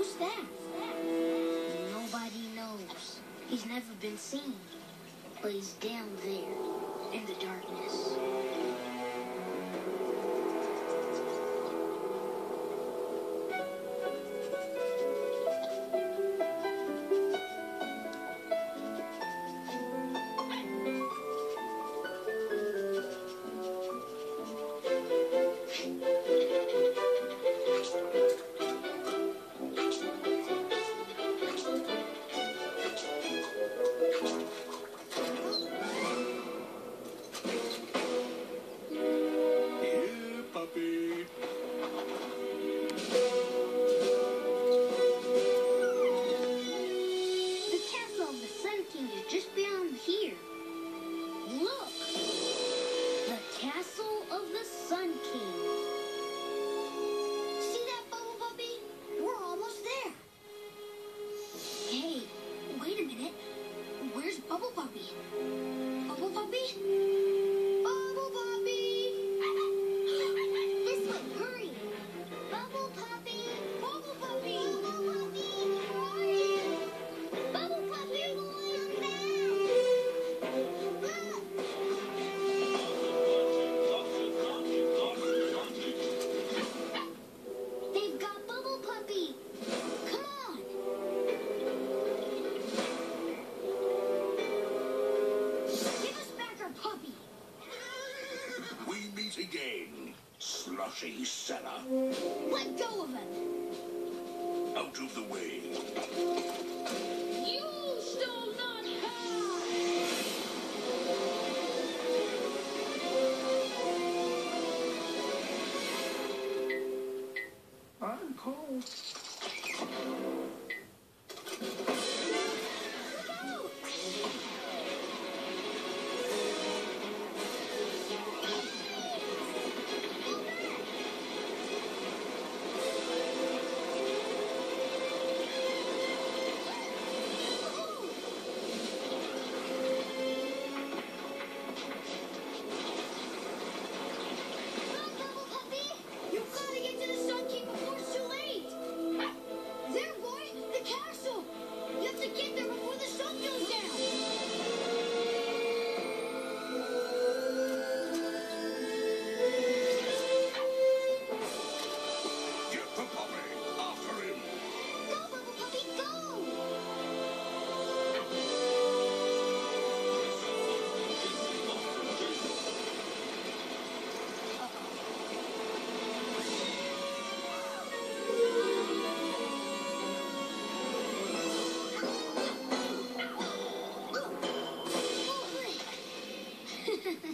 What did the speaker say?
Who's that? Nobody knows. He's never been seen. But he's down there, in the darkness. Just beyond here. Look! The Castle of the Sun King. See that, Bubble Puppy? We're almost there. Hey, wait a minute. Where's Bubble Puppy? Bubble Puppy? Bubble Puppy! This way, hurry! Bubble Puppy! Bubble Puppy! Bubble Puppy! Hurry! Bubble Puppy! They've got Bubble Puppy! Come on! Give us back our puppy! We meet again, slushy Senna. Let go of him! Out of the way. You shall not pass! I'm cold.